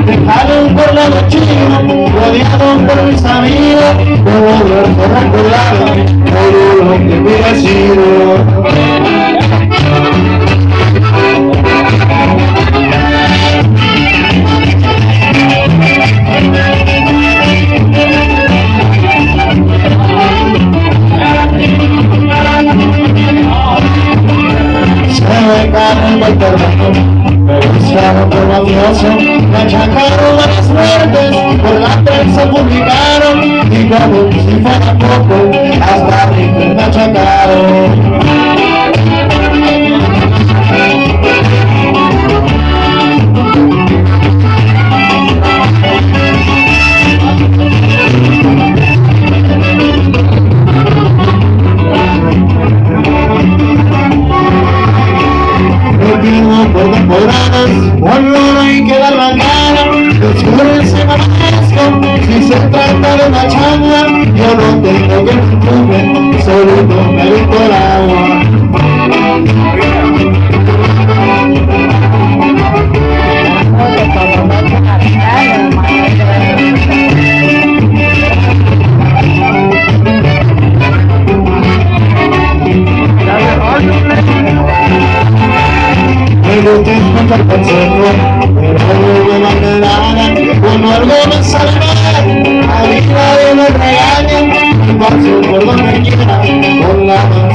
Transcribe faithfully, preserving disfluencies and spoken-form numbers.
Dejado por la mochila, rodeado por mis amigos, como duermo recordado, todo lo que hubiera sido. Se me caen el terreno, me buscaron por mafioso, me achacaron las muertes, por la prensa publicaron, y como si fuera poco, hasta ricos me achacaron. Por temporadas, vuelvo y queda la cara, descubres en amanezco, si se trata de una changa, yo no tengo que preocuparme, solo me evito el agua. Me gusta escuchar consejos, pero no me manden nada. Cuando algo me sale mal, a mí nadie me regaña, y paso por donde quiera, con la mano